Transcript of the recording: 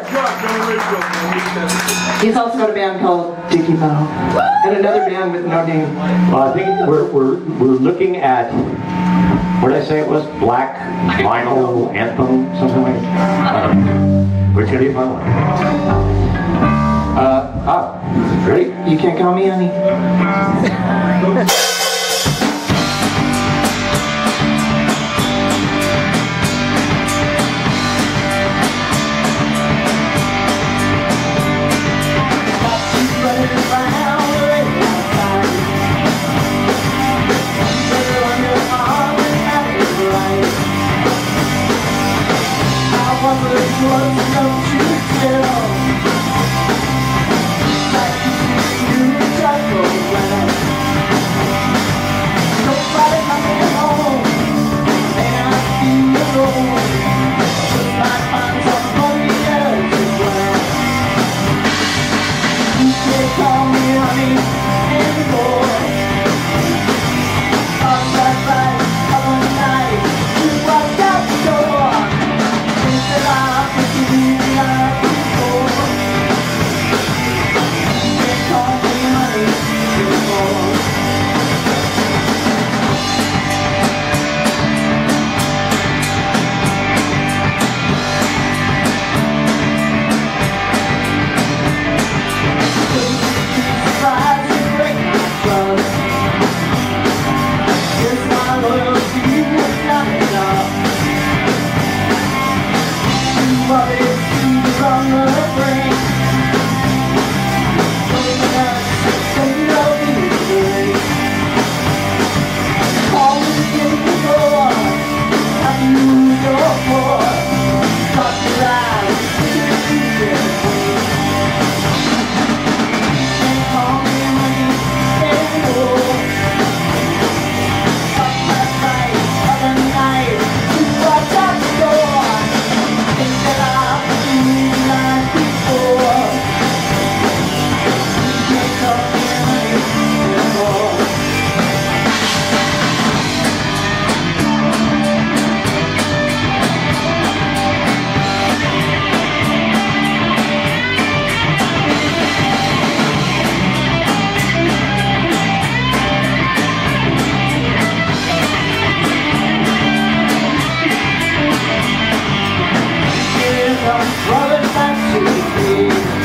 He's also got a band called Dickie Mo, and another band with no name. Well, I think we're looking at, what did I say it was? Black Vinyl Anthem, something like that. Which is gonna be a fun one. Ready? You can't call me honey. Running back to the